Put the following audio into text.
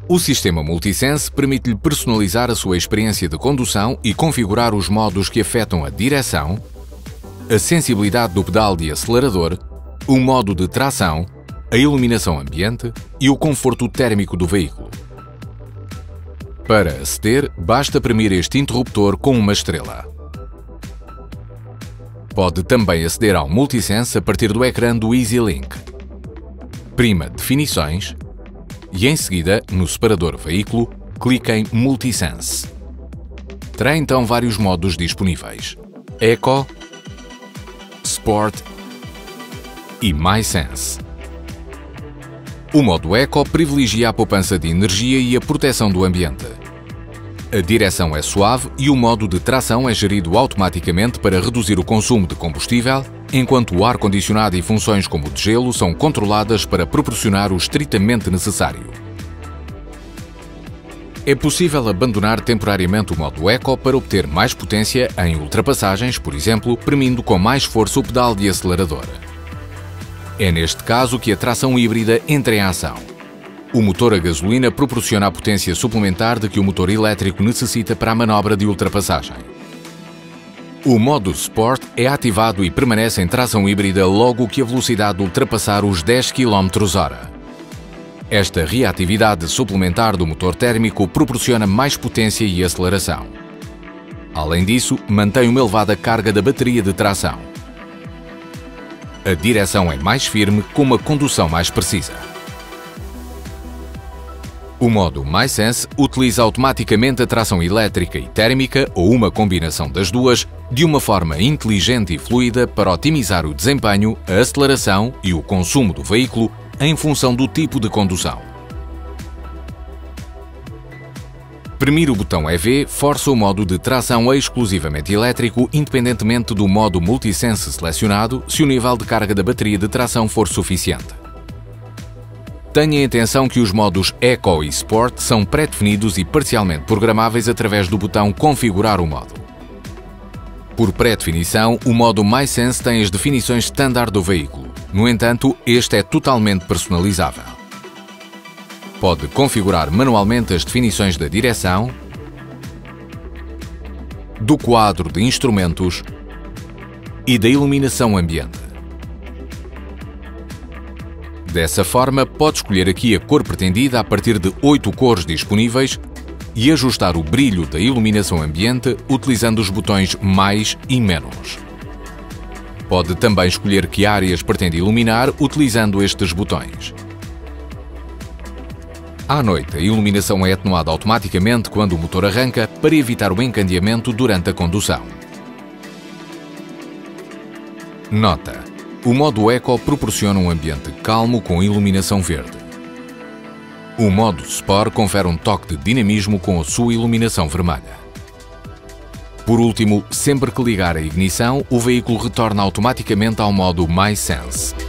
O sistema Multisense permite-lhe personalizar a sua experiência de condução e configurar os modos que afetam a direção, a sensibilidade do pedal de acelerador, o modo de tração, a iluminação ambiente e o conforto térmico do veículo. Para aceder, basta premir este interruptor com uma estrela. Pode também aceder ao Multisense a partir do ecrã do EasyLink. Prima Definições e, em seguida, no separador Veículo, clique em Multisense. Terá então vários modos disponíveis: Eco, Sport e MySense. O modo Eco privilegia a poupança de energia e a proteção do ambiente. A direção é suave e o modo de tração é gerido automaticamente para reduzir o consumo de combustível, enquanto o ar-condicionado e funções como o de gelo são controladas para proporcionar o estritamente necessário. É possível abandonar temporariamente o modo Eco para obter mais potência em ultrapassagens, por exemplo, premindo com mais força o pedal de acelerador. É neste caso que a tração híbrida entra em ação. O motor a gasolina proporciona a potência suplementar de que o motor elétrico necessita para a manobra de ultrapassagem. O modo Sport é ativado e permanece em tração híbrida logo que a velocidade ultrapassar os 10 km/h. Esta reatividade suplementar do motor térmico proporciona mais potência e aceleração. Além disso, mantém uma elevada carga da bateria de tração. A direção é mais firme, com uma condução mais precisa. O modo MySense utiliza automaticamente a tração elétrica e térmica, ou uma combinação das duas, de uma forma inteligente e fluida para otimizar o desempenho, a aceleração e o consumo do veículo em função do tipo de condução. Premir o botão EV força o modo de tração exclusivamente elétrico, independentemente do modo Multisense selecionado, se o nível de carga da bateria de tração for suficiente. Tenha atenção que os modos Eco e Sport são pré-definidos e parcialmente programáveis através do botão Configurar o modo. Por pré-definição, o modo MySense tem as definições standard do veículo. No entanto, este é totalmente personalizável. Pode configurar manualmente as definições da direção, do quadro de instrumentos e da iluminação ambiente. Dessa forma, pode escolher aqui a cor pretendida a partir de 8 cores disponíveis e ajustar o brilho da iluminação ambiente utilizando os botões Mais e Menos. Pode também escolher que áreas pretende iluminar utilizando estes botões. À noite, a iluminação é atenuada automaticamente quando o motor arranca para evitar o encandeamento durante a condução. Nota: o modo Eco proporciona um ambiente calmo com iluminação verde. O modo Sport confere um toque de dinamismo com a sua iluminação vermelha. Por último, sempre que ligar a ignição, o veículo retorna automaticamente ao modo MySense.